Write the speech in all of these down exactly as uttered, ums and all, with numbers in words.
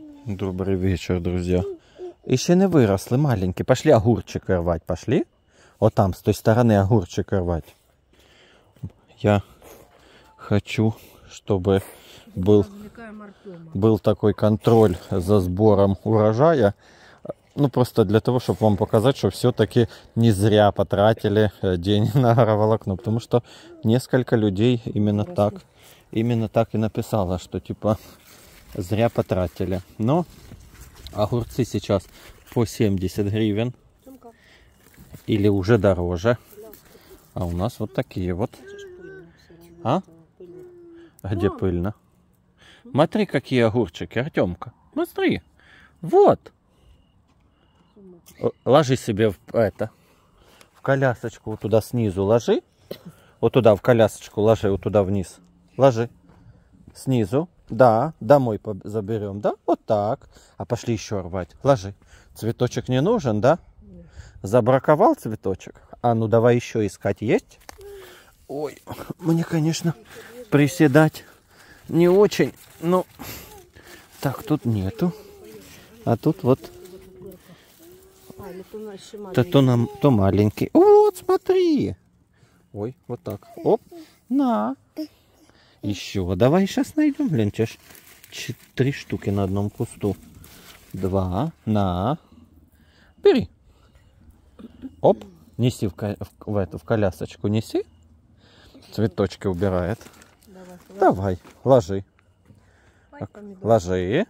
Добрый вечер, друзья. Еще не выросли, маленькие. Пошли огурчик рвать, пошли. Вот там, с той стороны огурчик рвать. Я хочу, чтобы был, был такой контроль за сбором урожая. Ну, просто для того, чтобы вам показать, что все-таки не зря потратили деньги на агроволокно. Потому что несколько людей именно так, именно так и написало, что типа зря потратили. Но огурцы сейчас по семьдесят гривен. Или уже дороже. А у нас вот такие вот. А? Где пыльно? Смотри, какие огурчики, Артемка. Смотри. Вот. Ложи себе в это. В колясочку вот туда снизу ложи. Вот туда в колясочку ложи, вот туда вниз. Ложи. Снизу. Да, домой заберем, да? Вот так. А пошли еще рвать. Ложи. Цветочек не нужен, да? Забраковал цветочек? А ну давай еще искать. Есть? Ой, мне, конечно, приседать не очень. Но так, тут нету. А тут вот. То, то, нам, то маленький. Вот, смотри. Ой, вот так. Оп, на. Еще. Давай сейчас найдем. Блин, чеш. Три штуки на одном кусту. Два. На. Бери. Оп. Неси в, в, в эту в колясочку. Неси. Цветочки убирает. Давай. Давай. Ложи. Так, ложи.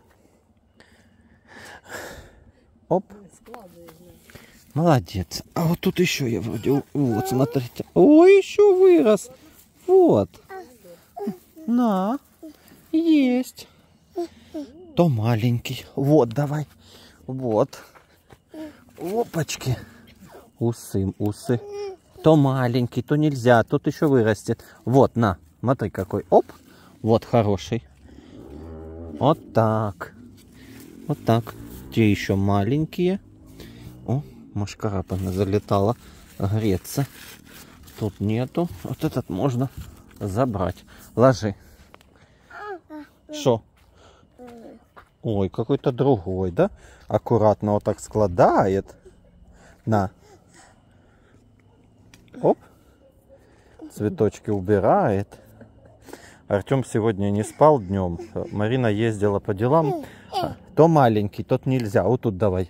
Оп. Молодец. А вот тут еще я вроде... Вот, смотрите. Ой, еще вырос. Вот. На. Есть. То маленький. Вот, давай. Вот. Опачки. Усы, усы. То маленький, то нельзя. Тут еще вырастет. Вот, на. Смотри, какой. Оп. Вот, хороший. Вот так. Вот так. Те еще маленькие. О, мошкара залетала греться. Тут нету. Вот этот можно забрать. Ложи. Шо? Ой, какой-то другой, да? Аккуратно вот так складает. На. Оп. Цветочки убирает. Артем сегодня не спал днем. Марина ездила по делам. То маленький, тот нельзя. Вот тут давай.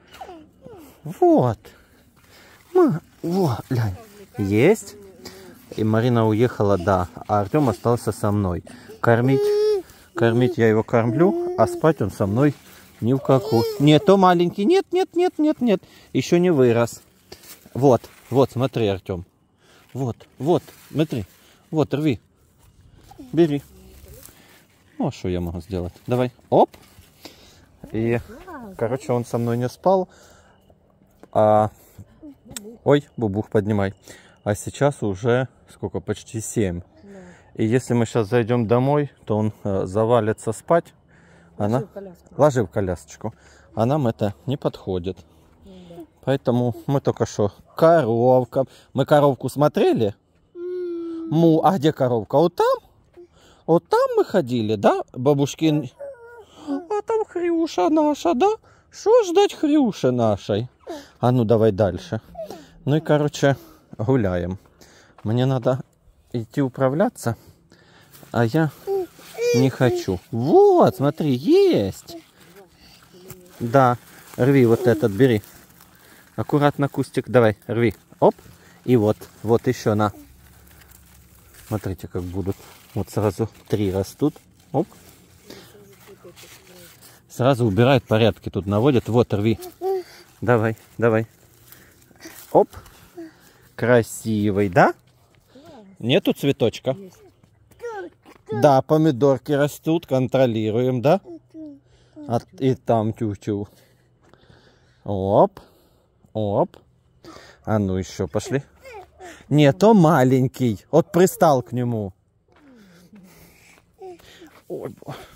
Вот. Вот, глянь. Есть. И Марина уехала, да. А Артем остался со мной. Кормить. Кормить я его кормлю, а спать он со мной ни в какую. Нет, то маленький. Нет, нет, нет, нет, нет. Еще не вырос. Вот, вот, смотри, Артем. Вот, вот, смотри. Вот, рви. Бери. Ну, а что я могу сделать? Давай. Оп. И, короче, он со мной не спал. А... Ой, бубух, поднимай. А сейчас уже сколько? Почти семь. И если мы сейчас зайдем домой, то он э, завалится спать. Ложи, Она... в Ложи в колясочку. А нам это не подходит. Да. Поэтому мы только что коровка. Мы коровку смотрели? Mm. Му, а где коровка? Вот там? Вот там мы ходили, да, бабушкин? А там Хрюша наша, да? Что ждать Хрюши нашей? А ну давай дальше. Ну и, короче, гуляем. Мне надо идти управляться, а я не хочу. Вот, смотри, есть. Да, рви вот этот, бери. Аккуратно кустик, давай, рви. Оп, и вот, вот еще на. Смотрите, как будут. Вот сразу три растут. Оп. Сразу убирают, порядки тут наводят. Вот, рви. Давай, давай. Оп. Красивый, да? Нету цветочка? Есть. Да, помидорки растут, контролируем, да? А, и там тю-тю. Оп, оп. А ну еще пошли. Нет, он маленький. Вот пристал к нему. Ой.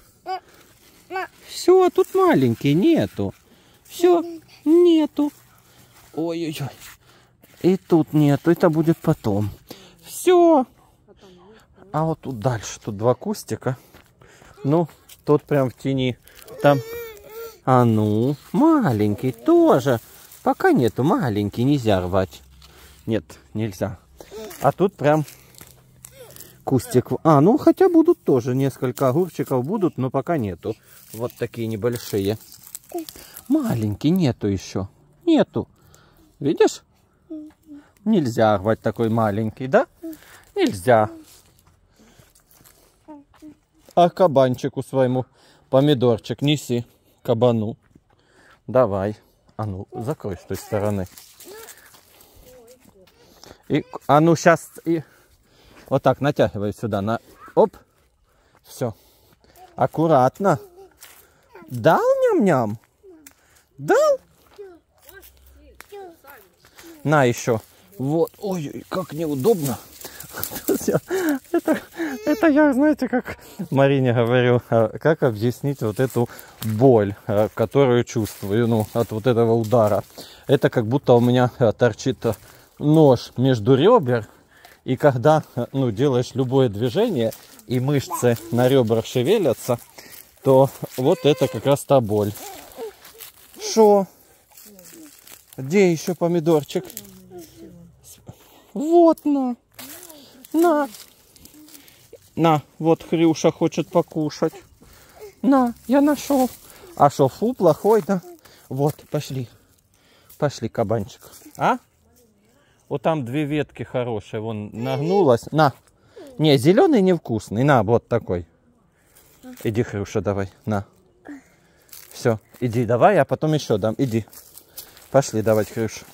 Все, тут маленький, нету. Все, нету. Ой-ой-ой. И тут нету, это будет потом. Все. А вот тут дальше, тут два кустика. Ну, тут прям в тени. Там А ну, маленький тоже. Пока нету, маленький, нельзя рвать. Нет, нельзя. А тут прям кустик. А, ну хотя будут тоже несколько огурчиков будут, но пока нету. Вот такие небольшие. Маленький нету еще. Нету. Видишь? Нельзя рвать такой маленький, да? Нельзя. А кабанчику своему помидорчик неси. Кабану. Давай. А ну, закрой с той стороны. И, а ну, сейчас и вот так натягивай сюда. На, оп. Все. Аккуратно. Дал ням-ням? Дал? На еще. Вот. Ой, как неудобно. Это, это я, знаете, как Марине говорю, как объяснить вот эту боль, которую чувствую, ну, от вот этого удара. Это как будто у меня торчит нож между ребер, и когда, ну, делаешь любое движение, и мышцы на ребрах шевелятся, то вот это как раз та боль. Шо? Где еще помидорчик? Вот на. На. На, вот Хрюша хочет покушать. На, я нашел. А шо, фу, плохой, да? Вот, пошли. Пошли, кабанчик. А? Вот там две ветки хорошие. Вон нагнулась. На. Не, зеленый невкусный. На, вот такой. Иди, Хрюша, давай. На. Все, иди, давай, а потом еще дам. Иди. Пошли давать, Хрюша.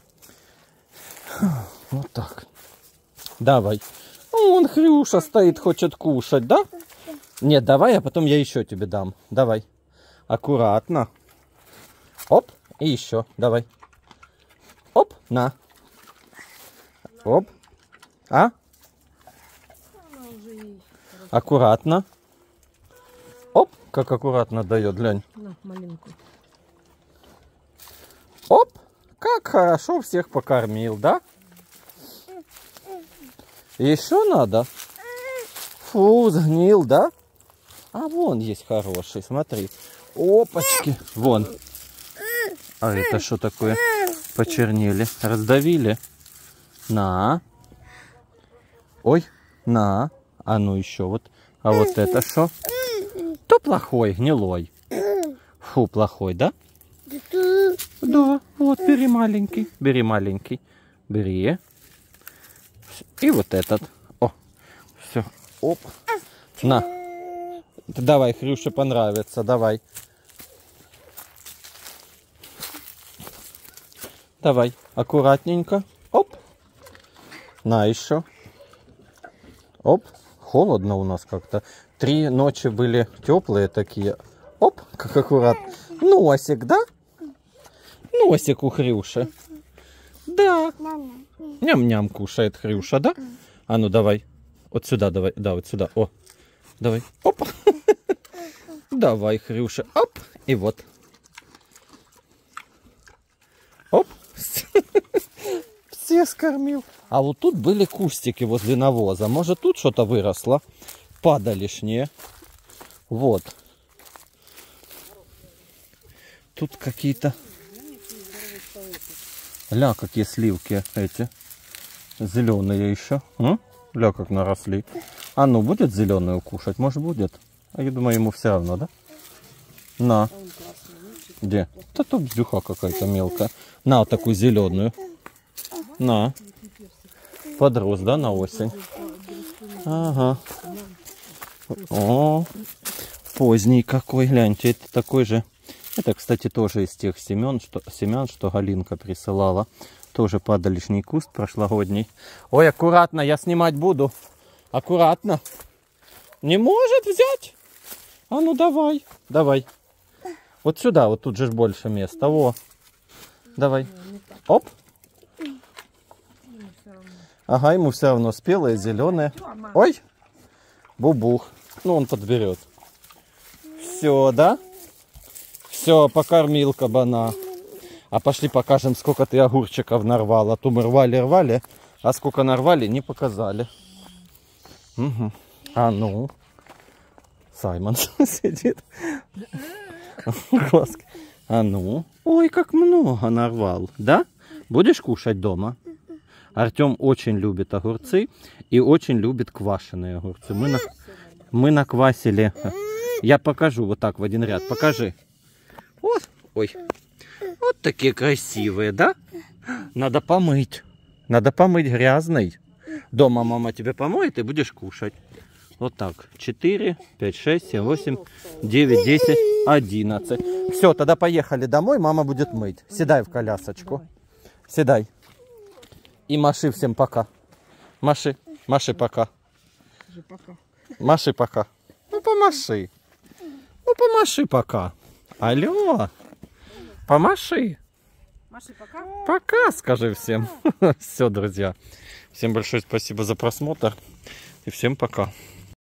Вот так. Давай. Вон Хрюша стоит, хочет кушать, да? Нет, давай, а потом я еще тебе дам. Давай. Аккуратно. Оп, и еще. Давай. Оп, на. Оп. А? Аккуратно. Оп, как аккуратно дает, глянь. На, маленькую. Оп, как хорошо всех покормил, да? Еще надо? Фу, сгнил, да? А вон есть хороший, смотри. Опачки, вон. А это что такое? Почернели, раздавили. На. Ой, на. А ну еще вот. А вот это что? То плохой, гнилой. Фу, плохой, да? Да, вот, бери маленький, бери маленький. Бери. И вот этот. О, все. Оп. На. Давай, Хрюше понравится, давай. Давай, аккуратненько. Оп. На еще. Оп. Холодно у нас как-то. Три ночи были теплые такие. Оп, как аккуратно. Носик, да? Носик у Хрюши. Да. Ням-ням кушает Хрюша, да? А ну давай. Вот сюда давай. Да, вот сюда. О. Давай. Оп. Давай, Хрюша. Оп. И вот. Оп. Все скормил. А вот тут были кустики возле навоза. Может, тут что-то выросло? Падалишнее. Вот. Тут какие-то... Ля, какие сливки эти. Зеленые еще. М? Ля, как наросли. А ну, будет зеленую кушать? Может, будет? А я думаю, ему все равно, да? На. Где? Да тут бздюха какая-то мелкая. На, вот такую зеленую. На. Подрос, да, на осень? Ага. О, поздний какой, гляньте, это такой же. Это, кстати, тоже из тех семян, что, семян, что Галинка присылала. Тоже падалищный куст прошлогодний. Ой, аккуратно, я снимать буду. Аккуратно. Не может взять? А ну давай, давай. Вот сюда, вот тут же больше места. Во. Давай. Оп. Ага, ему все равно спелое, зеленое. Ой. Бубух. Ну, он подберет. Все, да? Все, покормил кабана. А пошли покажем, сколько ты огурчиков нарвал. А то мы рвали-рвали, а сколько нарвали, не показали. Угу. А ну. Саймон сидит. Глазки. А ну. Ой, как много нарвал. Да? Будешь кушать дома? Артем очень любит огурцы и очень любит квашеные огурцы. Мы, на... Мы наквасили. Я покажу вот так в один ряд. Покажи. Вот. Ой. Вот такие красивые, да? Надо помыть. Надо помыть грязный. Дома мама тебе помоет и будешь кушать. Вот так. четыре, пять, шесть, семь, восемь, девять, десять, одиннадцать. Все, тогда поехали домой. Мама будет мыть. Седай в колясочку. Седай. И маши всем пока. Маши. Маши пока. Маши пока. Ну помаши. Ну помаши пока. Алло. Помаши. Маши, пока. Пока, скажи всем. Все, друзья. Всем большое спасибо за просмотр. И всем пока.